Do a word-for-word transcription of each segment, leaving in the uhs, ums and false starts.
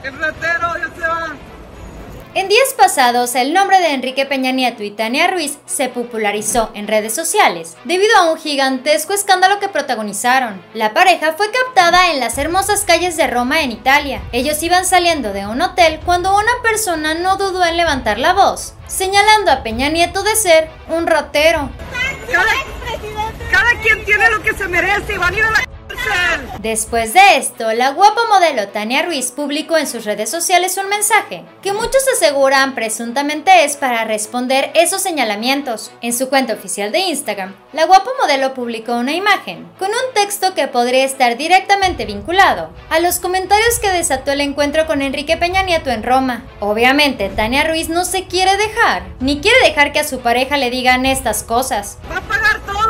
El ratero ya se va. En días pasados, el nombre de Enrique Peña Nieto y Tania Ruiz se popularizó en redes sociales debido a un gigantesco escándalo que protagonizaron. La pareja fue captada en las hermosas calles de Roma, en Italia. Ellos iban saliendo de un hotel cuando una persona no dudó en levantar la voz, señalando a Peña Nieto de ser un ratero. Cada, cada quien tiene lo que se merece y van a ir a la cárcel. Después de esto, la guapa modelo Tania Ruiz publicó en sus redes sociales un mensaje que muchos aseguran presuntamente es para responder esos señalamientos. En su cuenta oficial de Instagram, la guapa modelo publicó una imagen con un texto que podría estar directamente vinculado a los comentarios que desató el encuentro con Enrique Peña Nieto en Roma. Obviamente, Tania Ruiz no se quiere dejar, ni quiere dejar que a su pareja le digan estas cosas. ¡Va a pagar todo!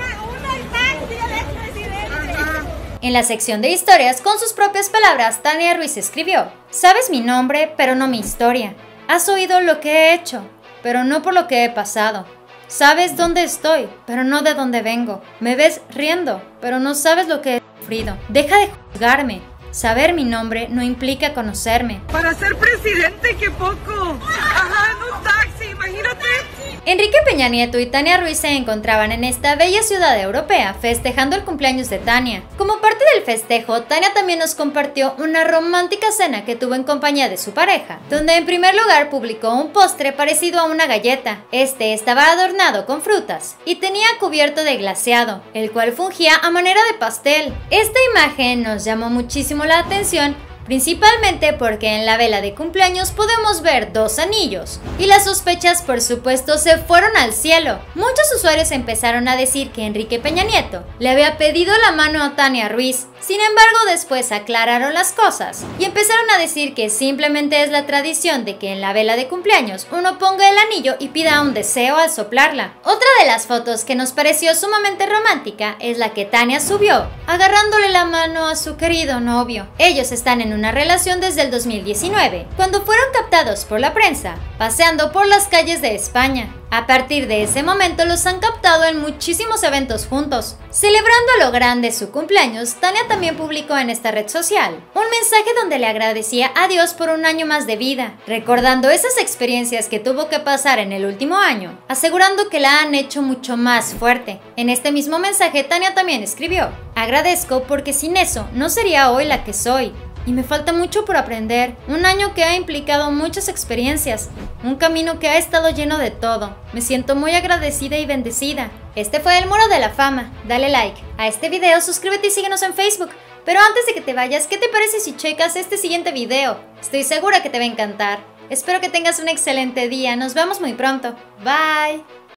En la sección de historias, con sus propias palabras, Tania Ruiz escribió: "Sabes mi nombre, pero no mi historia. Has oído lo que he hecho, pero no por lo que he pasado. Sabes dónde estoy, pero no de dónde vengo. Me ves riendo, pero no sabes lo que he sufrido. Deja de juzgarme. Saber mi nombre no implica conocerme". Para ser presidente, qué poco. Ajá, en un taxi, imagínate. Enrique Peña Nieto y Tania Ruiz se encontraban en esta bella ciudad europea festejando el cumpleaños de Tania. Como parte del festejo, Tania también nos compartió una romántica cena que tuvo en compañía de su pareja, donde en primer lugar publicó un postre parecido a una galleta. Este estaba adornado con frutas y tenía cubierto de glaseado, el cual fungía a manera de pastel. Esta imagen nos llamó muchísimo la atención, principalmente porque en la vela de cumpleaños podemos ver dos anillos, y las sospechas por supuesto se fueron al cielo. Muchos usuarios empezaron a decir que Enrique Peña Nieto le había pedido la mano a Tania Ruiz. Sin embargo, después aclararon las cosas y empezaron a decir que simplemente es la tradición de que en la vela de cumpleaños uno ponga el anillo y pida un deseo al soplarla. Otra de las fotos que nos pareció sumamente romántica es la que Tania subió, agarrándole la mano a su querido novio. Ellos están en una relación desde el dos mil diecinueve, cuando fueron captados por la prensa, paseando por las calles de España. A partir de ese momento los han captado en muchísimos eventos juntos. Celebrando a lo grande su cumpleaños, Tania también publicó en esta red social un mensaje donde le agradecía a Dios por un año más de vida, recordando esas experiencias que tuvo que pasar en el último año, asegurando que la han hecho mucho más fuerte. En este mismo mensaje, Tania también escribió: "Agradezco porque sin eso no sería hoy la que soy. Y me falta mucho por aprender, un año que ha implicado muchas experiencias, un camino que ha estado lleno de todo. Me siento muy agradecida y bendecida". Este fue el Muro de la Fama. Dale like a este video, suscríbete y síguenos en Facebook. Pero antes de que te vayas, ¿qué te parece si checas este siguiente video? Estoy segura que te va a encantar. Espero que tengas un excelente día, nos vemos muy pronto. Bye.